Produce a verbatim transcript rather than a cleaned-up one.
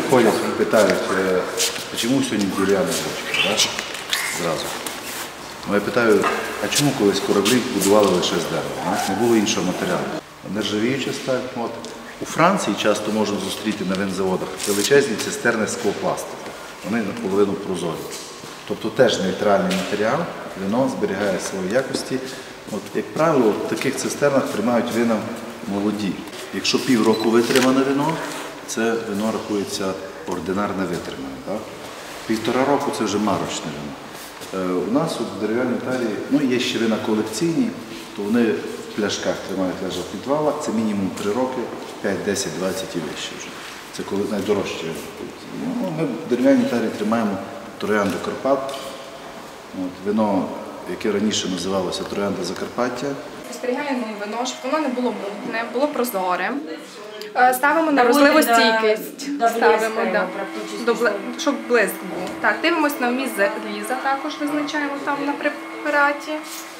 приходять і питають, чому сьогодні дерев'яна бочка, да? Зразу. Я питаю, а чому колись кораблі будували лише з дерева? Не було іншого матеріалу. Нержавіюча сталь. От. У Франції часто можна зустріти на винзаводах величезні цистерни склопластику. Вони наполовину прозорі. Тобто теж нейтральний матеріал, вино зберігає свої якості. От, як правило, в таких цистернах тримають вина молоді. Якщо півроку витримане вино, це вино рахується ординарне витримане. Так? Півтора року це вже марочне вино. Е, у нас от, в дерев'яній тарі ну, є ще вина колекційні, то вони в пляшках тримають лежа в підвалах, це мінімум три роки, п'ять, десять, двадцять і вище вже. Це коли найдорожче. Ну, ми в дерев'яній тарі тримаємо Троянду Карпат, от, вино, яке раніше називалося Троянда Закарпаття. Спостерігаємо вино, щоб воно не було мутне, було прозоре. Ставимо на розливу стійкість, ставимо, да, до, щоб блиск був. Так, дивимося на вміст заліза, також визначаємо там на препараті.